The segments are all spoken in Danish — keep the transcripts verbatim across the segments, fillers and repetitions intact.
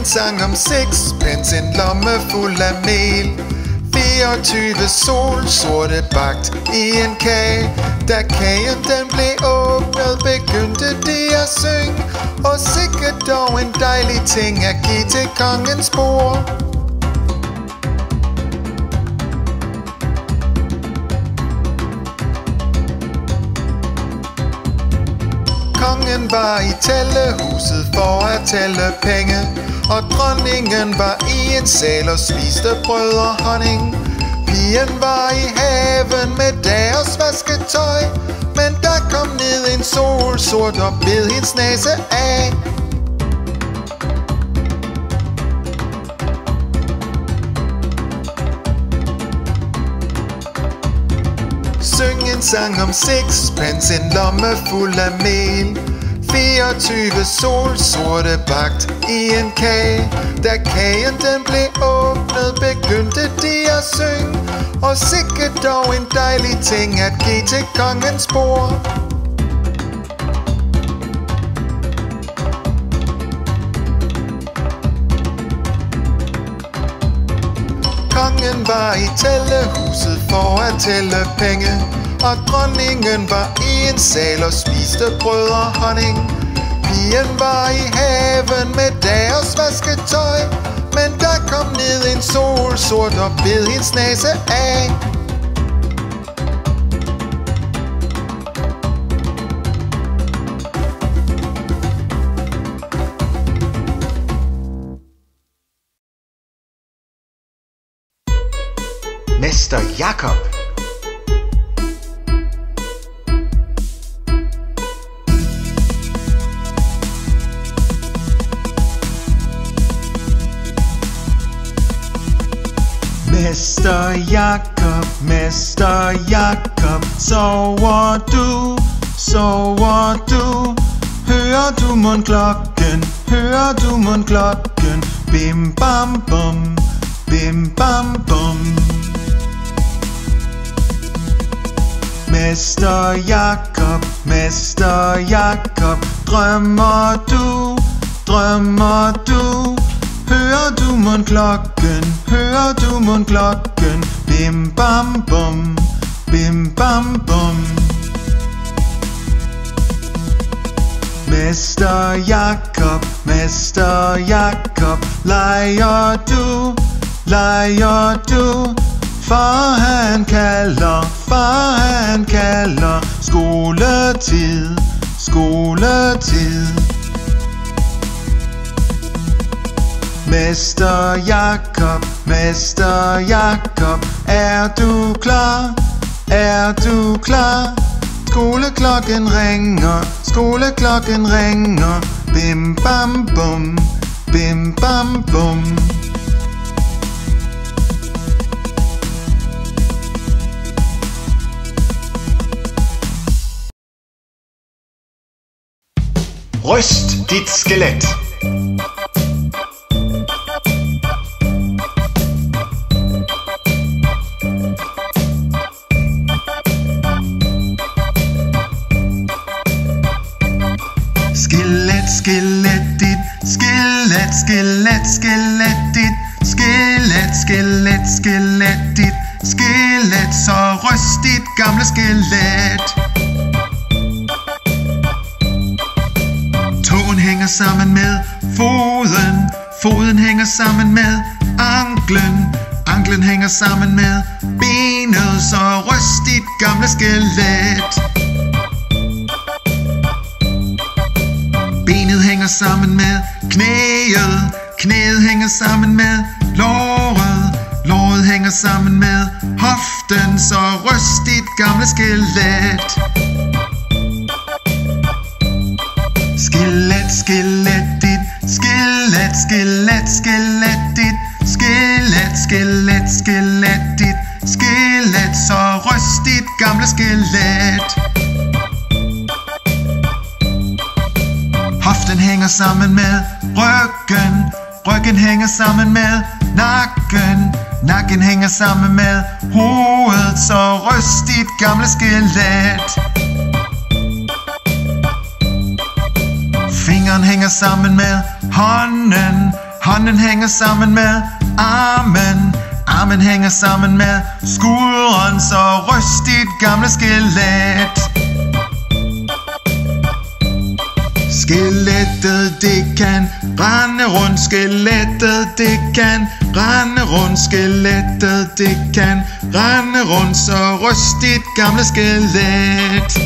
sang om sixpence, en lomme fuld af mel. fireogtyve solsorte bagt i en kage. Da kagen den blev åbnet, begyndte de at synge. Og sikkert dog en dejlig ting at give til kongens bord. Kongen var i tællehuset for at tælle penge, og dronningen var i en sal og spiste brød og honning. Pigen var i haven med deres vasketøj, men der kom ned en solsort og bed hendes næse af. Syng en sang om sixpence, en lomme fuld af mel. fireogtyve solsorte bagt i en kage. Da kagen den blev åbnet, begyndte de at synge. Og sikkert dog en dejlig ting at give til kongens bord. Kongen var i tællehuset for at tælle penge, og dronningen var i en sal og spiste brød og honning. Pigen var i haven med deres vasketøj, men der kom ned en solsort og bed hendes næse af. Mester Jakob. Mester Jakob, Mester Jakob, sover du, sover du? Hører du mundklokken, hører du mundklokken? Bim bam bum, bim bam bum. Mester Jakob, Mester Jakob, drømmer du, drømmer du? Hører du mundklokken, hører du mundklokken? Bim bam bum, bim bam bum. Mester Jakob, Mester Jakob, leger du, leger du? Far han kalder, far han kalder, skoletid, skoletid. Mester Jakob, Mester Jakob, er du klar, er du klar? Skoleklokken ringer, skoleklokken ringer, bim bam bum, bim bam bum. Ryst dit skelet. Skelet, skelet dit, skelet, skelet, skelet dit, skelet, skelet, skelet dit, skelet, så ryst dit gamle skelet. Tåen hænger sammen med foden, foden hænger sammen med anklen, anklen hænger sammen med benet, så ryst dit gamle skelet. Benet hænger sammen med knæet, knæet hænger sammen med låret, låret hænger sammen med hoften, så ryst dit gamle skelet. Skelet, skelet dit, skelet, skelet, skelet dit, skelet, skelet, skelet dit, skelet, så ryst dit gamle skelet. Hoften hænger sammen med ryggen, ryggen hænger sammen med nakken, nakken hænger sammen med hovedet, så ryst dit gamle skelet. Fingeren hænger sammen med hånden, Hånden hænger sammen med armen. Armen hænger sammen med skulderen, så ryst dit gamle skelet. Skelettet, det kan rende rundt. Skelettet, det kan rende rundt. Skelettet, det kan rende rundt, så ryst dit gamle skelet.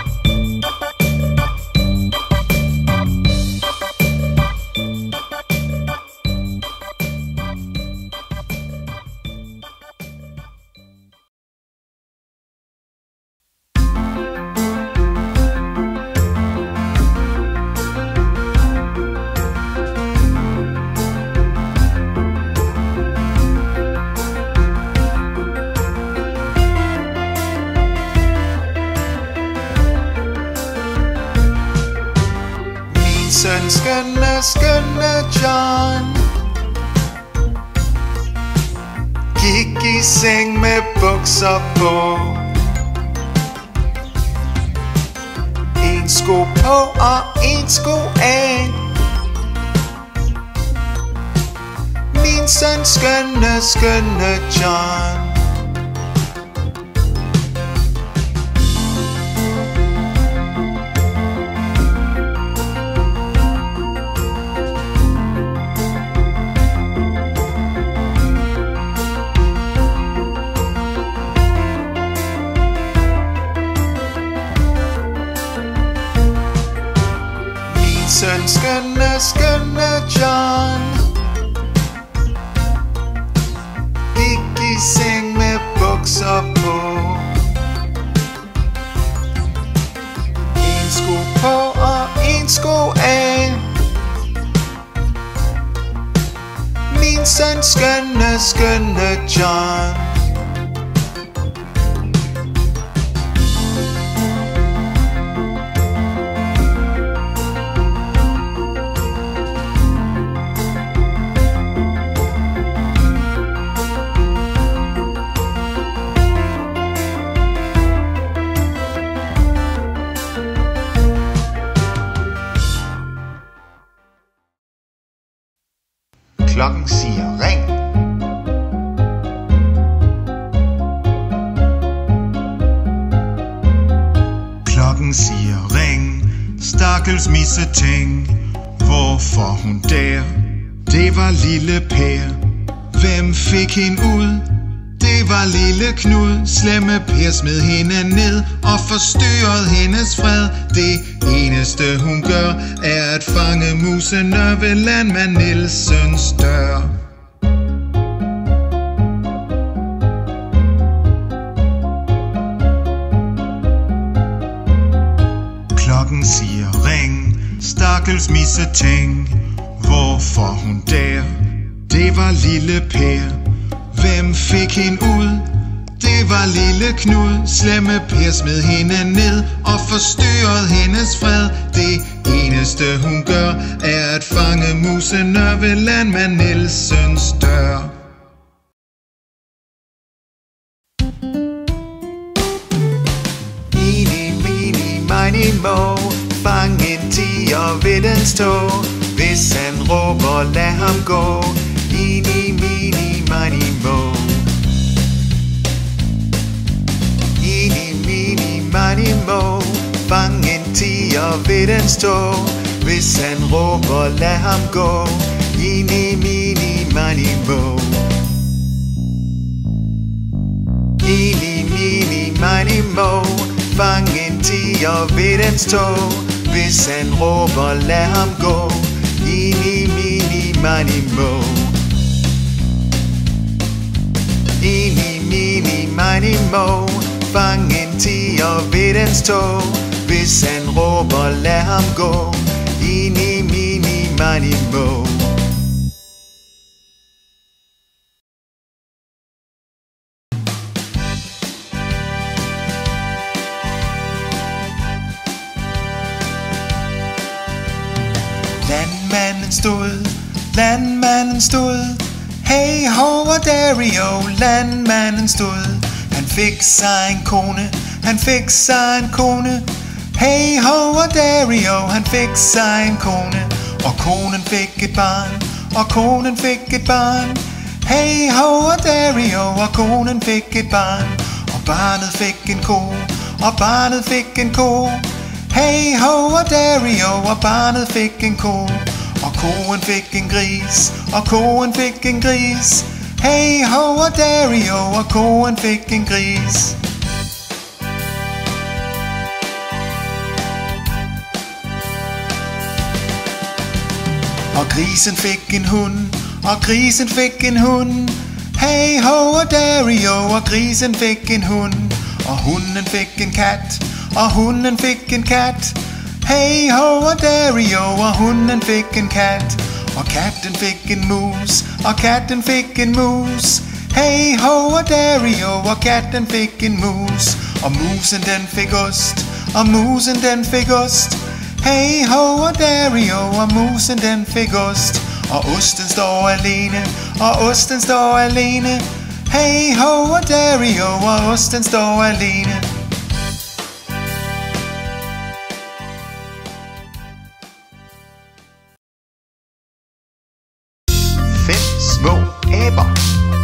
Søn, skønne, skønne John gik i seng med bukser på. En sko på og en sko af. Min søn, skønne, skønne John. Søn, skønne, skønne John gik i seng med bukser på. En sko på og en sko af. Min søn, skønne, skønne John. Klokken siger ring. Klokken siger ring. Stakkels misseting. Hvorfor hun der? Det var lille Per. Hvem fik hende ud? Det var lille Knud. Slemme Per smed hende ned og forstyrrede hendes fred. Det eneste hun gør er at fange musene ved landmand Nielsens dør. Klokken siger ring. Stakkels misseting. Hvorfor hun der? Det var lille Per. Hvem fik hende ud? Det var lille Knud. Slemme Per smed hende ned og forstyrrede hendes fred. Det eneste hun gør er at fange musene ved landmand Nielsens dør. Mini, mini, mini, mo. Fang en tiger ved dens tog. Hvis han råber, lad ham gå. Mini, mini, mini, mo. Mini, mini, mini, mo. Fang en tiger ved dens tog. Hvis han råber, lad ham gå. Mini, mini, mini, mo. Mini, mini, mini, mo. Fang en tiger ved dens tog. Hvis han råber, lad ham gå. Mini, mini, mini, mo. Mini, mini, mini, mo. Fang en tiger ved dens tog. Hvis han råber, lad ham gå. Mini, mini, mini, mo. Landmanden stod, landmanden stod. Hey ho og Dario, landmanden stod. Han fik sig en kone, han fik sig en kone. Hey ho og Dario, han fik sig en kone. Og konen fik et barn, og konen fik et barn. Hey ho og Dario, og konen fik et barn. Og barnet fik en ko, og barnet fik en ko. Hey ho og Dario, og barnet fik en ko. Og koen fik en gris, og koen fik en gris. Hey ho og Dario, og koen fik en gris. Og grisen fik en hund, og grisen fik en hund. Hey ho og Dario, og grisen fik en hund. Og hunden fik en kat, og hunden fik en kat. Hey ho og Dario, og hunden fik en kat. Og katten fik en mus, og katten fik en mus. Hey ho og Dario, og katten fik en mus. Og musen den fik ost, og musen den fik ost. Hey ho og Dario, og musen den fik ost. Og osten står alene, og osten står alene. Hey ho og Dario, og osten står alene. Fem små aber.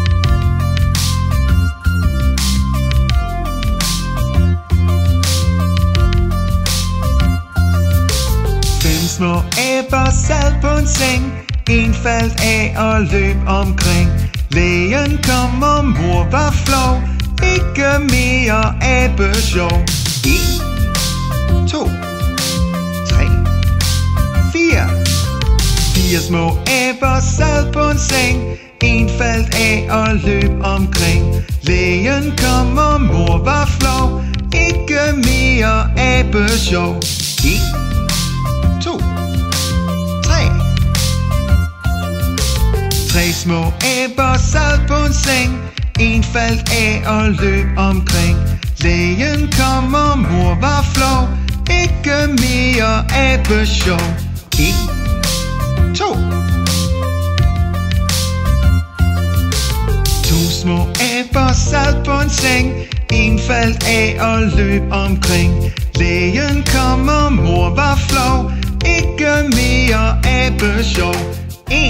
Fem små aber sad på en seng. En faldt af og løb omkring. Lægen kom og mor var flov. Ikke mere abesjov. En, to, tre, fire. Fire små aber sad på en seng. En faldt af og løb omkring. Lægen kom og mor var flov. Ikke mere abesjov. En, to, tre. Tre små aber sad på en seng. En faldt af og løb omkring. Lægen kom og mor var flov. Ikke mere abesjov. En, to. To små aber sad på en seng. En faldt af og løb omkring. Lægen kom og mor var flov. Ikke mere abesjov. En.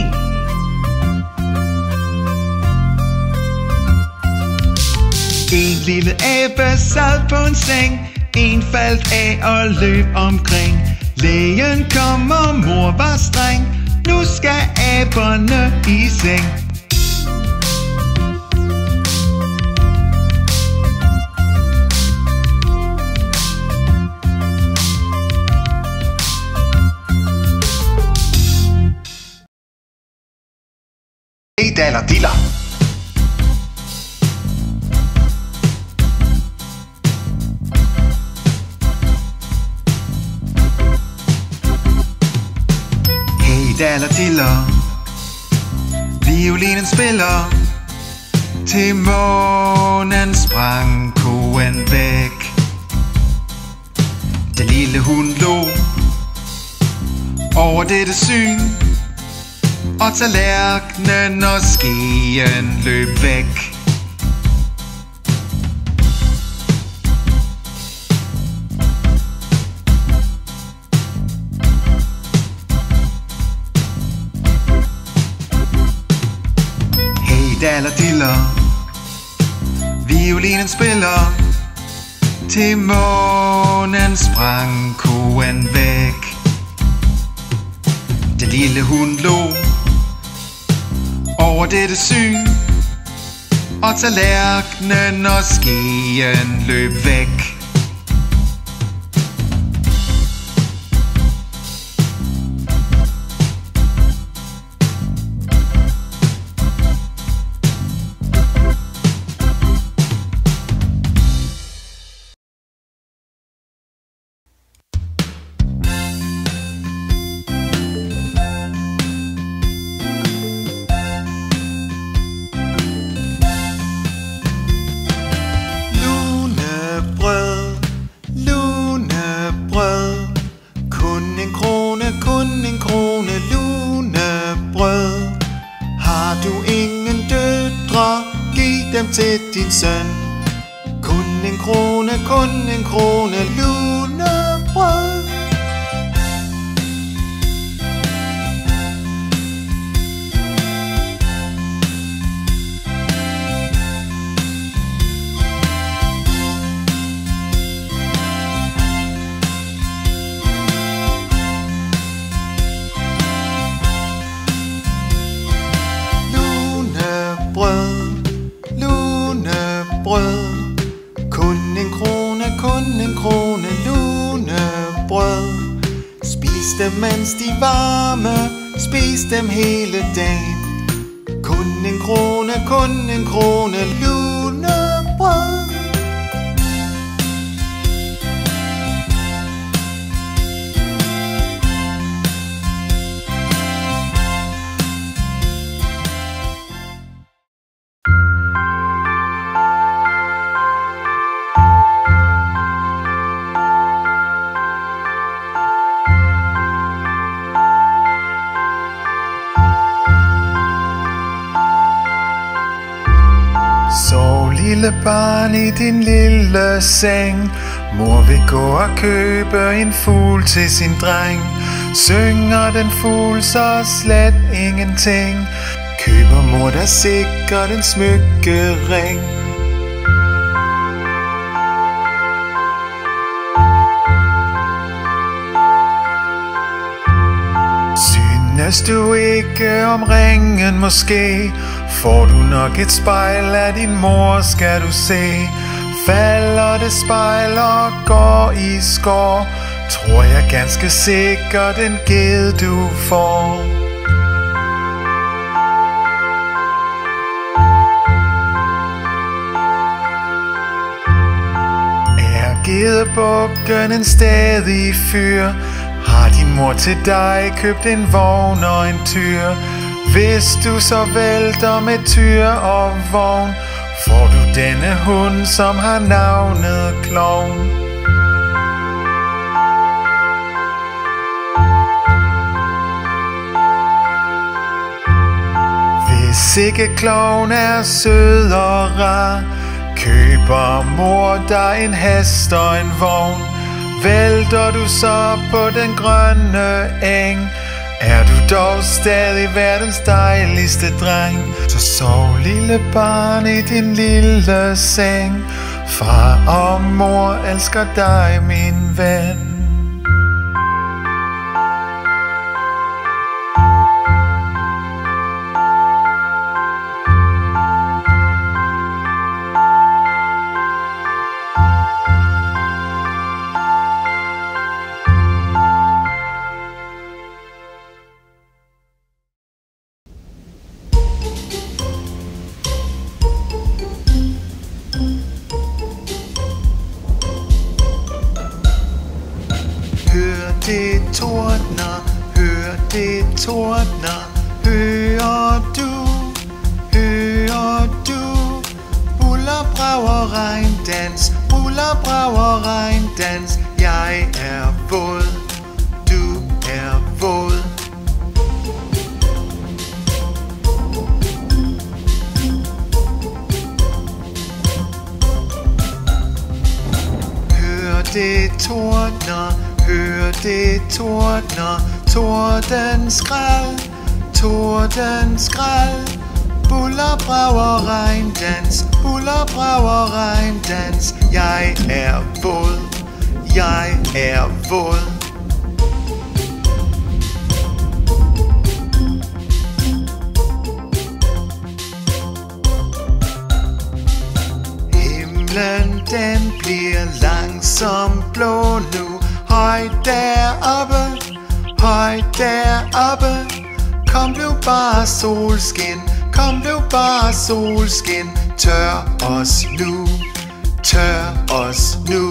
En lille abe sad på en seng. En faldt af og løb omkring. Lægen kom og mor var streng. Nu skal aberne i seng. Hey daller diller. Daller diller. Violinen spiller. Til månen sprang koen væk. Den lille hund lå over dette syn. Og tallerkenen og skeen løb væk. Daller diller. Violinen spiller. Til månen sprang koen væk. Den lille hund lå over dette syn. Og tallerkenen og skeen løb væk. Til din søn. Kun en krone, kun en krone, lunebrød. Kun en krone, kun en krone lunebrød. Spis dem mens de er varme, spis dem hele dagen. Kun en krone, kun en krone lunebrød. Sov lille barn i din lille seng. Mor vil gå og købe en fugl til sin dreng. Synger den fugl så slet ingenting. Køber mor der sikkert en smykkering. Synes du ikke om ringen måske? Får du nok et spejl af din mor, skal du se. Falder det spejl og går i skår, tror jeg ganske sikkert en ged du får. Er gedebukken en stadig fyr? Har din mor til dig købt en vogn og en tyr? Hvis du så vælter med tyr og vogn, får du denne hund, som har navnet Klovn. Hvis ikke Klovn er sød og rar, køber mor dig en hest og en vogn. Vælter du så på den grønne eng, er du dog stadig verdens dejligste dreng. Så sov lille barn i din lille seng. Far og mor elsker dig, min ven. Hør det tordner, hør det tordner. Hører du, hører du? Buller, brager, regndans, buller, brager, regndans. Jeg er våd, du er våd. Hør det tordner, hør det tordner. Torden skrald, torden skrald. Buller, brager, regndans, buller, brager, regndans. Jeg er våd, jeg er våd. Himlen den bliver langsomt blå nu. Højt deroppe, højt deroppe. Kom du bare solskin, kom du bare solskin. Tør os nu, tør os nu.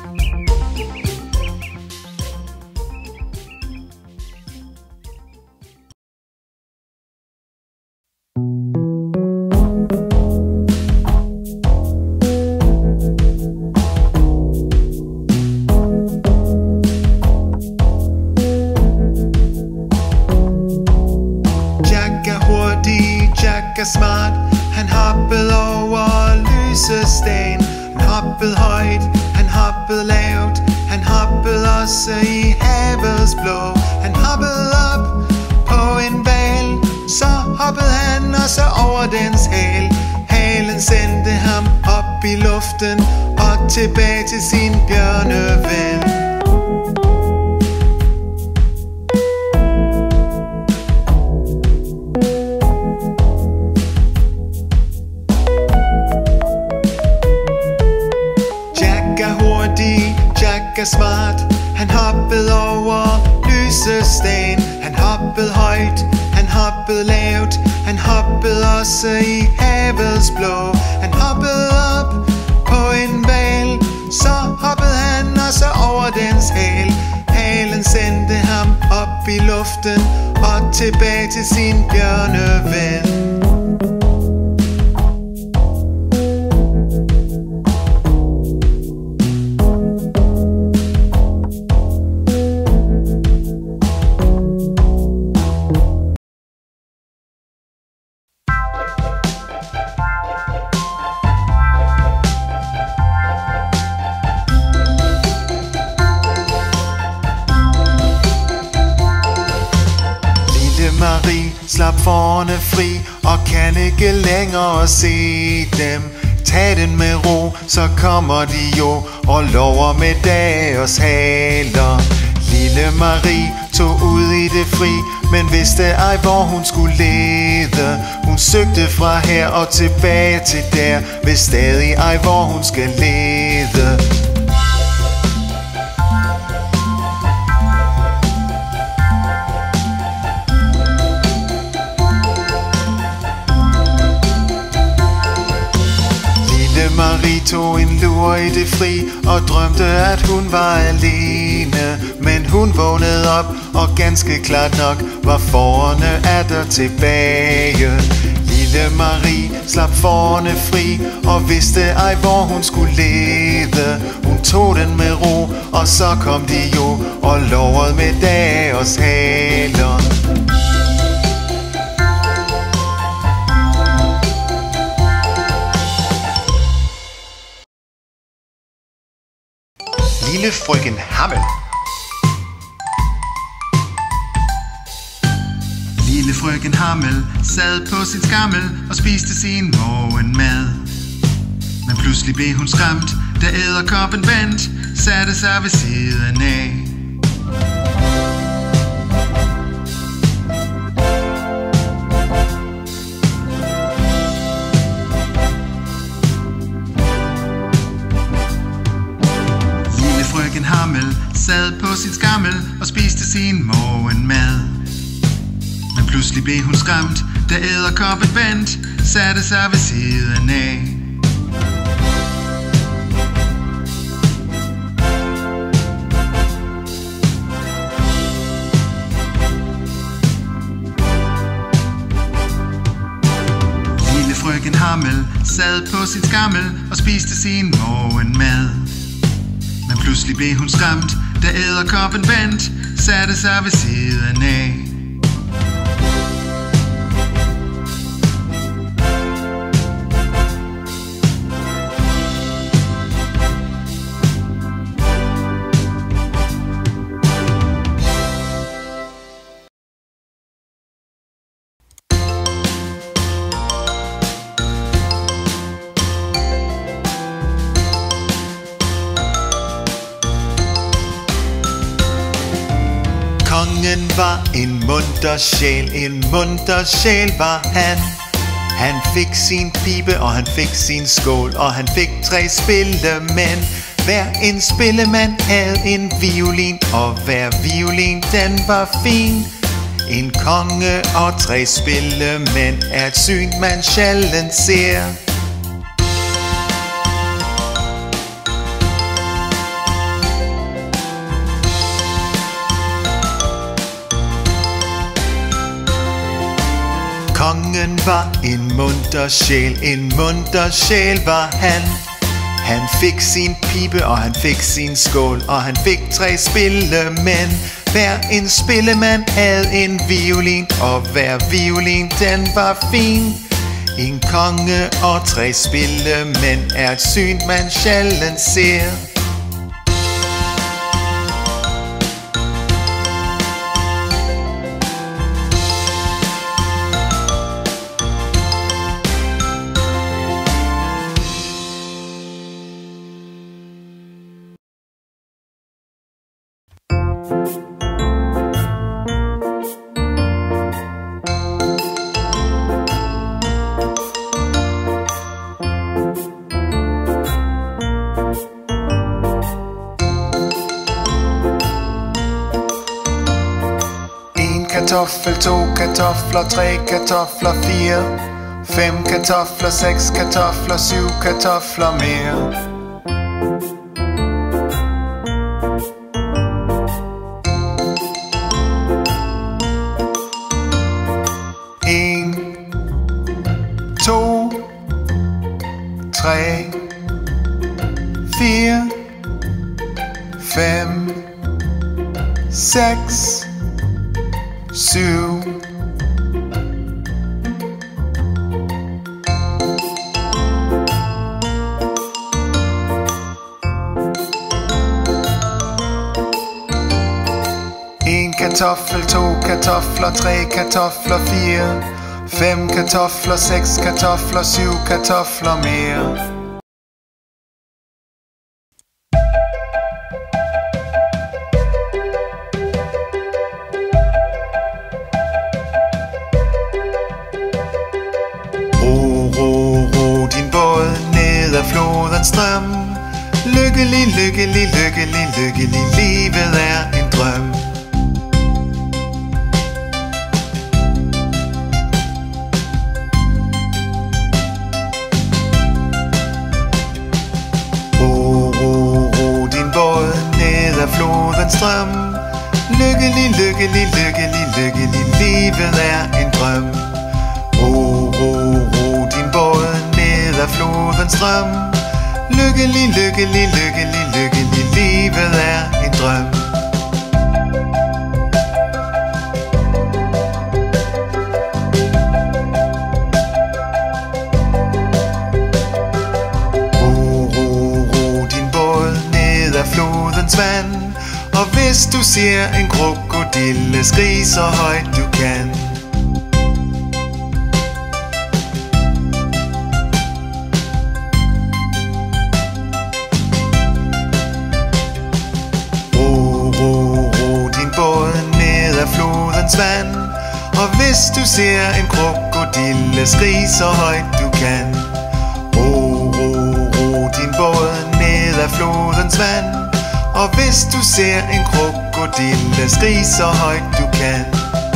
Jack er smart, han hoppede over lysestagen. Han hoppede højt, han hoppede lavt, han hoppede også i havets blå. Han hoppede op på en hval, så hoppede han også over dens hale. Halen sendte ham op i luften og tilbage til sin bjørneven. mega smart. Han hoppede over lysestagen. Han hoppede højt, han hoppede lavt. Han hoppede også i havets blå. Han hoppede op på en hval. Så hoppede han også over dens hal. Halen sendte ham op i luften og tilbage til sin bjørneven. Marie slap fårene fri og kan ikke længere se dem. Tag den med ro, så kommer de jo og lover med dagers haler. Lille Marie tog ud i det fri, men vidste ej hvor hun skulle lede. Hun søgte fra her og tilbage til der, ved stadig ej hvor hun skal lede. Marie tog en lur i det fri og drømte at hun var alene. Men hun vågnede op og ganske klart nok var fårene atter tilbage. Lille Marie slap fårene fri og vidste ej hvor hun skulle lede. Hun tog den med ro og så kom de jo og lovede med dagers haler. Lille frøken Hammel. Lille frøken Hammel sad på sin skammel og spiste sin morgenmad. Men pludselig blev hun skræmt, da edderkoppen vandt, satte sig ved siden af. Frøken Hammel sad på sin skammel og spiste sin morgenmad. Men pludselig blev hun skræmt, da edderkoppen vandt, satte sig ved siden af. Lille frøken Hammel sad på sin skammel og spiste sin morgenmad. Men pludselig blev hun skræmt, da edderkoppen vandt, satte sig ved siden af. Kongen var en munter sjæl, en munter sjæl var han. Han fik sin pibe, og han fik sin skål, og han fik tre spillemænd. Hver en spillemand havde en violin, og hver violin den var fin. En konge og tre spillemænd er et syn man sjældent ser. Kongen var en munter sjæl, en munter sjæl var han. Han fik sin pibe, og han fik sin skål, og han fik tre spillemænd. Hver en spillemand havde en violin, og hver violin den var fin. En konge og tre spillemænd er et syn man sjældent ser. kartoffel, to kartofler, tre kartofler, fire, fem kartofler, seks kartofler, syv kartofler mere. En, to, tre, fire, fem, seks, syv. En kartoffel, to kartofler, tre kartofler, fire, fem kartofler, seks kartofler, syv kartofler mere. Ro, ro, ro din båd ned ad flodens strøm. Lykkelig, lykkelig, lykkelig, lykkelig, livet er en drøm. Flodens strøm. Lykkelig, lykkelig, lykkelig, lykkelig, livet er en drøm. Ro, ro, ro din båd ned ad flodens strøm. Lykkelig, lykkelig, lykkelig, lykkelig, livet er en drøm. Ro, ro, ro din båd ned ad flodens vand. Og hvis du ser en krokodille, skrig så højt du kan. Ro, ro, ro din båd ned ad flodens vand. Og hvis du ser en krokodille, skrig så højt du kan. Ro, ro, ro din båd ned ad flodens vand. Og hvis du ser en krokodille, skrig så højt du kan.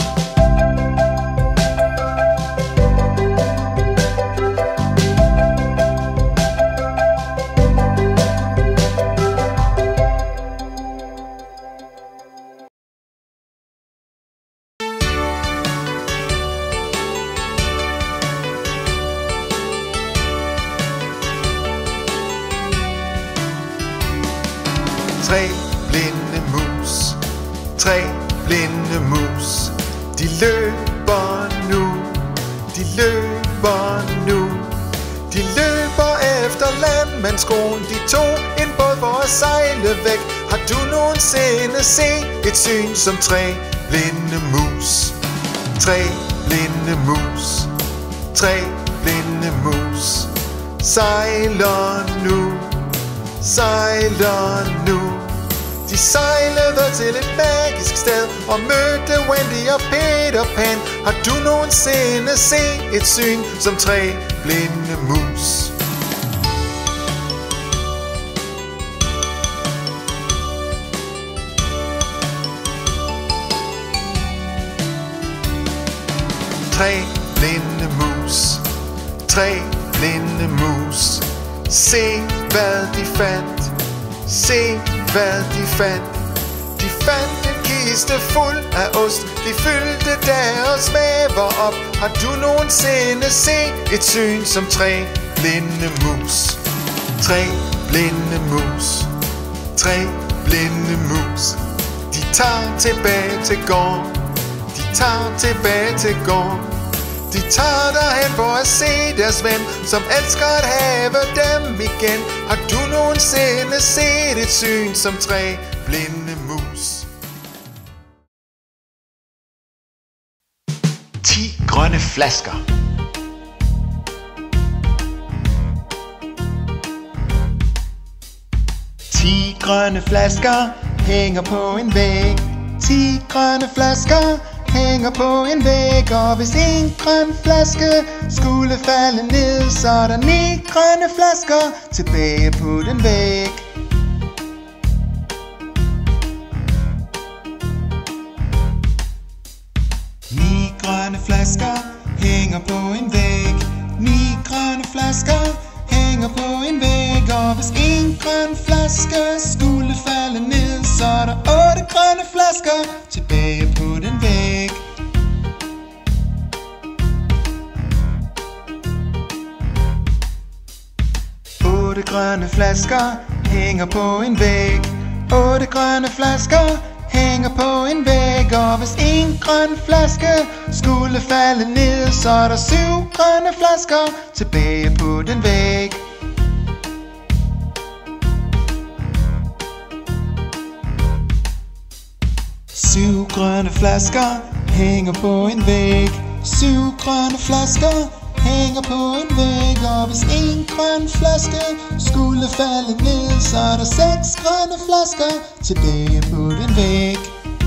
Tre blinde mus, tre blinde mus. De løber nu, de løber nu. De løber efter landmandskoen. De tog en båd for at sejle væk. Har du nogensinde set et syn som tre blinde mus? Tre blinde mus, tre blinde mus. Sejler nu, sejler nu. De sejlede til et magisk sted og mødte Wendy og Peter Pan. Har du nogensinde set et syn som tre blinde mus? Tre blinde mus, tre blinde mus. Se hvad de fandt, se hvad de fandt. De fandt en kiste fuld af ost. De fyldte deres væver op. Har du nogensinde set et syn som tre blinde mus? Tre blinde mus, tre blinde mus. De tager tilbage til gården, de tager tilbage til gården. De tager derhen for at se deres ven, som elsker at have dem igen. Har du nogensinde set et syn som tre blinde mus? Ti grønne flasker. Ti grønne flasker hænger på en væg. Ti grønne flasker hænger på en væg. Og hvis en grøn flaske skulle falde ned, så er der ni grønne flasker tilbage på den væg. hænger på en væg. Ni grønne flasker hænger på en væg. Og hvis en grøn flaske skulle falde ned, så er der otte grønne flasker tilbage på den væg. Otte grønne flasker hænger på en væg. Otte grønne flasker hænger på en væg. Og hvis en grøn flaske skulle falde ned, så er der syv grønne flasker tilbage på den væg. Syv grønne flasker hænger på en væg. Syv grønne flasker hænger på en væg. Og hvis en grøn flaske skulle falde ned, så er der seks grønne flasker tilbage på den væg.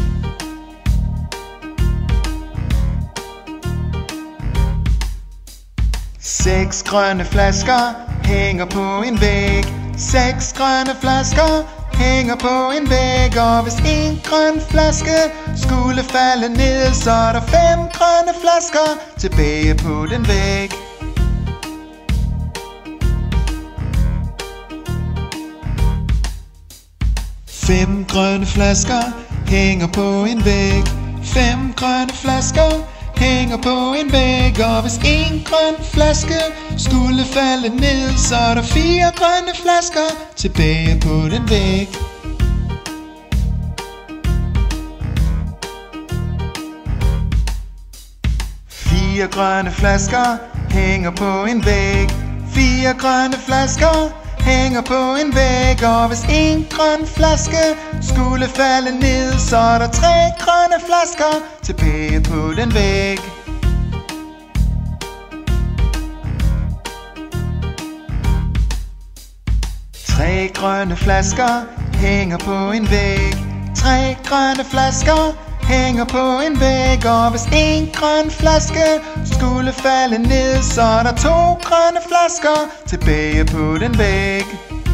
Seks grønne flasker hænger på en væg. Seks grønne flasker hænger på en væg. Og hvis en grøn flaske skulle falde ned, så er der fem grønne flasker tilbage på den væg. Fem grønne flasker hænger på en væg. Fem grønne flasker hænger på en væg. Og hvis en grøn flaske skulle falde ned, så er der fire grønne flasker tilbage på den væg. Fire grønne flasker hænger på en væg. Fire grønne flasker hænger på en væg. Og hvis en grøn flaske skulle falde ned, så er der tre grønne flasker tilbage på den væg. Tre grønne flasker hænger på en væg. Tre grønne flasker hænger på en væg. Og hvis en grøn flaske skulle falde ned, så er der to grønne flasker tilbage på den væg.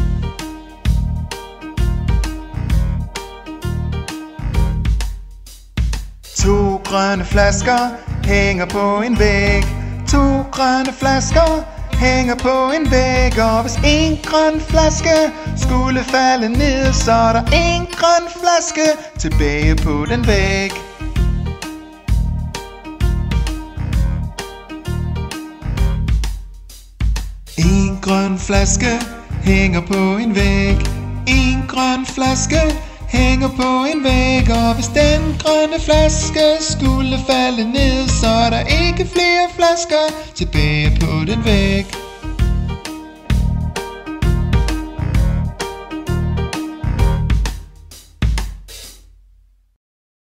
To grønne flasker hænger på en væg. To grønne flasker hænger på en væg. Og hvis en grøn flaske skulle falde ned, så er der en grøn flaske tilbage på den væg. En grøn flaske hænger på en væg. En grøn flaske hænger på en væg. Og hvis den grønne flaske skulle falde ned, så er der ikke flere flasker tilbage på den væg.